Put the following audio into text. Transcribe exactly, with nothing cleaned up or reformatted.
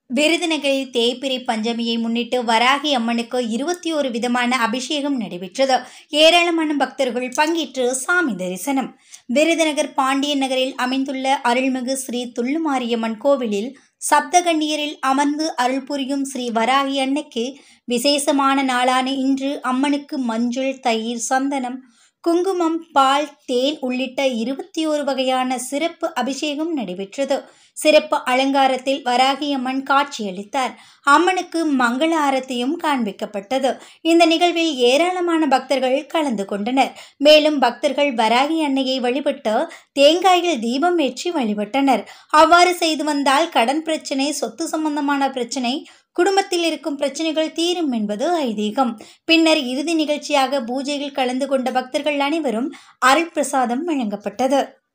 விருதுநகரில் தேய்பிறை பஞ்சமியை முன்னிட்டு வராகி அம்மனுக்கு இருபத்தி ஒரு விதமான அபிஷேகம் நடைபெற்றது. ஏராளமான பக்தர்கள் பங்கேற்று சாமி தரிசனம். விருதுநகர் பாண்டியன் நகரில் அமைந்துள்ள அருள்மிகு ஸ்ரீ துள்ளுமாரியம்மன் கோவிலில் சப்தகன்னியரில் அமர்ந்து அருள் புரியும் ஸ்ரீ வராகி அன்னைக்கு விசேஷமான நாளான இன்று அம்மனுக்கு மஞ்சள், தயிர், சந்தனம், குங்குமம், பால், தேன் உள்ளிட்ட இருபத்தி ஒரு வகையான சிறப்பு அபிஷேகம் நடைபெற்றது. சிறப்பு அலங்காரத்தில் வராகி அம்மன் காட்சியளித்தார். அம்மனுக்கு மங்கள ஆரத்தியும் காண்பிக்கப்பட்டது. இந்த நிகழ்வில் ஏராளமான பக்தர்கள் கலந்து கொண்டனர். மேலும் பக்தர்கள் வராகி அன்னையை வழிபட்டு தேங்காயில் தீபம் ஏற்றி வழிபட்டனர். அவ்வாறு செய்து வந்தால் கடன் பிரச்சனை, சொத்து சம்பந்தமான பிரச்சனை, குடும்பத்தில் இருக்கும் பிரச்சனைகள் தீரும் என்பது ஐதீகம். பின்னர் இறுதி நிகழ்ச்சியாக பூஜையில் கலந்து கொண்ட பக்தர்கள் அனைவரும் அருள் பிரசாதம் வழங்கப்பட்டது.